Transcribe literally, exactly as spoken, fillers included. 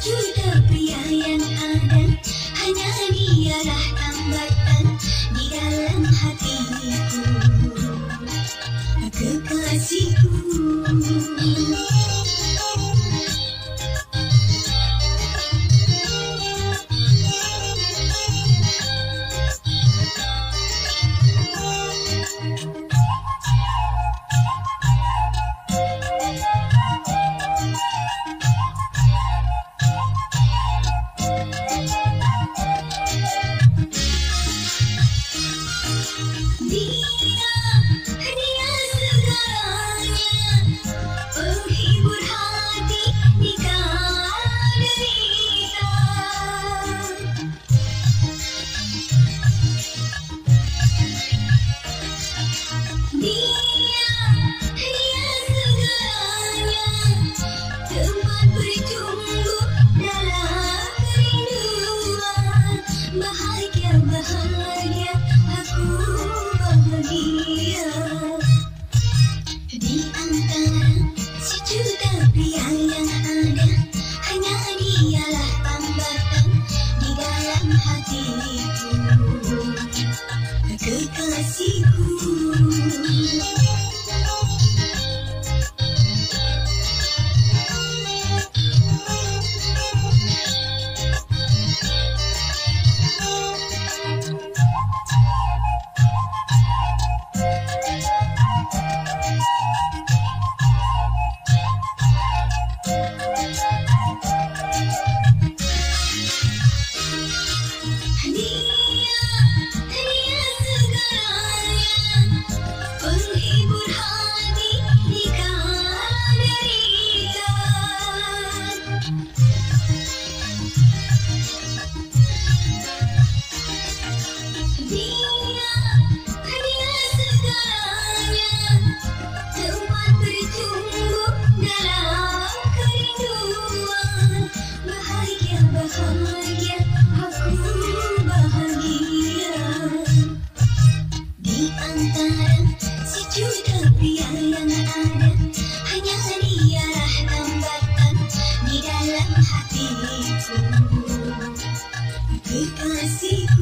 sejuta pria yang ada, hanya dialah tambatan di dalam hatiku, kekasihku. Bahagia, aku bahagia. Di antara sejuta pria yang ada, hanya dialah tambatan di dalam hatiku, kekasihku. Bahagia, aku bahagia. Di antara sejuta pria yang ada, hanya dialah tambatan di dalam hatiku, kekasihku.